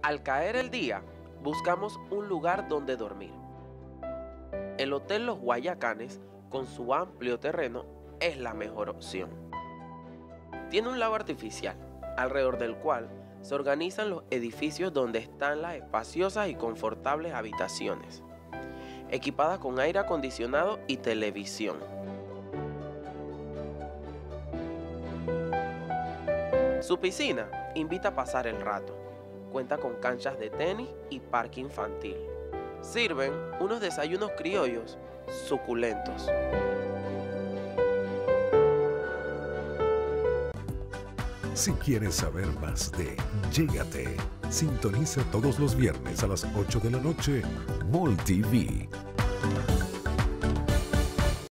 Al caer el día, buscamos un lugar donde dormir. El Hotel Los Guayacanes, con su amplio terreno, es la mejor opción. Tiene un lago artificial, alrededor del cual se organizan los edificios donde están las espaciosas y confortables habitaciones, equipadas con aire acondicionado y televisión. Su piscina invita a pasar el rato. Cuenta con canchas de tenis y parque infantil. Sirven unos desayunos criollos suculentos. Si quieres saber más de Llégate, sintoniza todos los viernes a las 8 de la noche MOL TV.